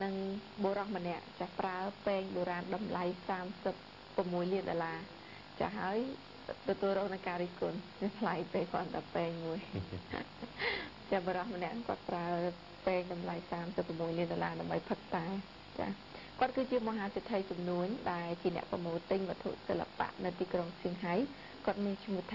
នឹងបុរសម្នាក់ចាស់ប្រើពេងបុរាណតម្លៃ$36 លានចាស់ហើយទទួលរងនឹងការរិះគន់ថ្លៃពេកគាត់តែពេងមួយចាបុរសម្នាក់គាត់ប្រើពេងតម្លៃ$36 លានដើម្បីផឹកតែចាគាត់គឺជាមហាសេដ្ឋីចំនួនដែលជាអ្នកប្រមូលទិញវត្ថុសិល្បៈនៅទីក្រុងសៀងហៃគាត់មានឈ្មោះថា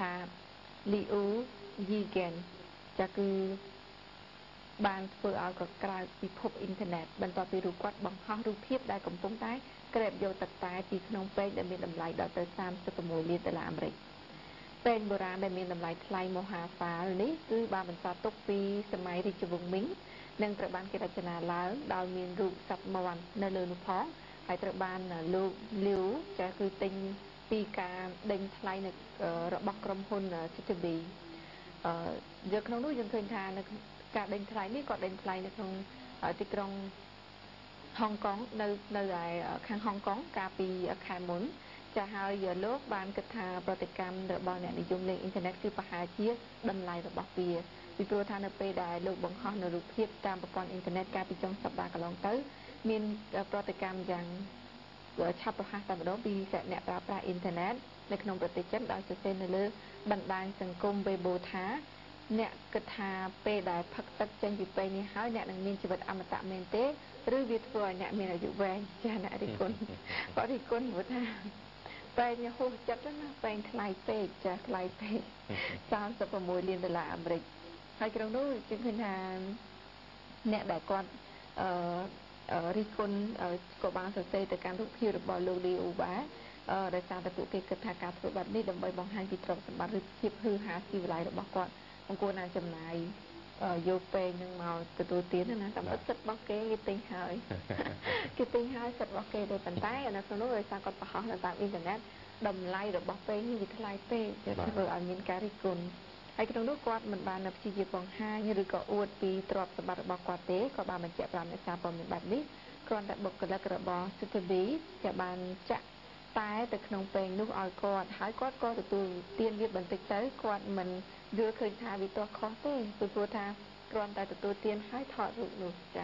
Liu Yigen ចាគឺបានធ្វើឲ្យគាត់ក្រៅពិភពអ៊ីនធឺណិតបន្ទាប់ពីរូបគាត់បង្ហោះរូបភាពដែលកំពុងតែក្រេបយកទឹកតែពីក្នុងពេងដែលមានតម្លៃដល់ទៅ$36 លានអាមេរិកពេងបុរាណដែលមានតម្លៃថ្លៃមហាសាលនេះគឺបានបន្សល់ទុកពីសម័យរាជវង្សមីងនិងត្រូវបានគេរចនាឡើងដោយមានរូបសត្វមាន់នៅលើនោះផងហើយត្រូវបានលោកលីវចាគឺទិញពីការដេញថ្លៃនៅរបស់ក្រុមហ៊ុន CTB យកក្នុងនោះយើងឃើញថានៅការដេញថ្លៃនេះគាត់ដេញថ្លៃនៅក្នុងទីក្រុងហុងកុងនៅឯខាងហុងកុងកាលពីខែមុនចាហើយលោកបានគិតថាប្រតិកម្មរបស់អ្នកនិយមលេងអ៊ីនធឺណិតគឺប្រហែលជាតម្លៃរបស់វាពីព្រោះថានៅពេលដែលលោកបង្ហោះនៅរូបភាពតាមប្រព័ន្ធអ៊ីនធឺណិតកាលពីចុងសប្តាហ៍កន្លងទៅមានប្រតិកម្មយ៉ាងឆាប់រហ័សតែម្ដងពីអ្នកប្រើប្រាស់អ៊ីនធឺណិតនៅក្នុងប្រទេសចិនដោយសរសេរនៅលើបណ្ដាញសង្គម Weibo ថាអ្នកគិតថាពេលដែលផឹកទឹកចេញពីពេងនេះហើយអ្នកនឹងមានជីវិតអមតៈមែនទេឬវាធ្វើឲ្យអ្នកមានអាយុវែងចាអ្នករិះគន់គាត់រិះគន់ព្រោះថាពេងហួសចិត្តណាពេងថ្លៃពេកចាថ្លៃពេក$36 លានអាមេរិកហើយក្នុងនោះជាឃើញថាអ្នកដែលគាត់រិះគន់ក៏បានសរសេរទៅកាន់រូបភាពរបស់លោកលីអូបាដោយសារតែពួកគេគិតថាការធ្វើបែបនេះដើម្បីបង្ហាញពីទ្រព្យសម្បត្តិឬភាពហឺហាស៊ីវិល័យរបស់គាត់អង្គណាចំណាយយកពេងនឹងមកទទួលទានណាតាមសិទ្ធិរបស់គេទិញហើយគេទិញហើយសិទ្ធិរបស់គេទៅប៉ុន្តែនៅក្នុងនោះដោយសារគាត់បង្ហោះនៅតាមអ៊ីនធឺណិតតម្លៃរបស់ពេងនេះវាថ្លៃពេកធ្វើឲ្យមានការរិះគន់ហើយក្នុងនោះគាត់មិនបានព្យាយាមបង្ហាញឬក៏អួតពីទ្រព្យសម្បត្តិរបស់គាត់ទេគាត់បានបញ្ជាក់ប្រាប់អ្នកសារព័ត៌មានបែបនេះគ្រាន់តែបុគ្គលិករបស់ CTB ដែលបានចាក់តែទៅក្នុងពេងនោះឲ្យគាត់ហើយគាត់ក៏ទទួលទានវាបន្តិចទៅគាត់មិនយល់ឃើញថាវាទាស់ខុសទេពីព្រោះថាគ្រាន់តែទទួលទានហើយថតរូបនោះចា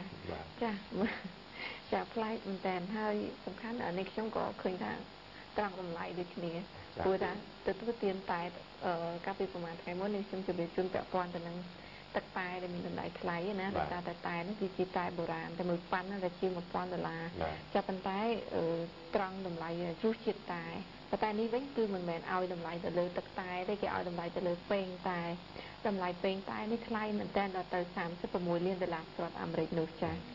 ប្លែកមែនតើហើយសំខាន់នេះខ្ញុំក៏ឃើញថាត្រង់តម្លៃដូចគ្នាព្រោះថាទទួលទានតែកាលពីប្រហែលថ្ងៃមុននេះខ្ញុំជម្រាបជូនពាក់ព័ន្ធទៅនឹងទឹកតែដែលមានតម្លៃថ្លៃណាដោយសារតែនេះគឺជាតែបុរាណតែមួយប៉ាន់តែជា$1000ចាប់ប៉ុន្តែត្រង់តម្លៃរសជាតិតែនេះវិញគឺមិនមែនឲ្យតម្លៃទៅលើទឹកតែទេគេឲ្យតម្លៃទៅលើពេងតែតម្លៃពេងតែនេះថ្លៃមែនតើដល់ទៅ$36 លានសហរដ្ឋអាមេរិកនោះចា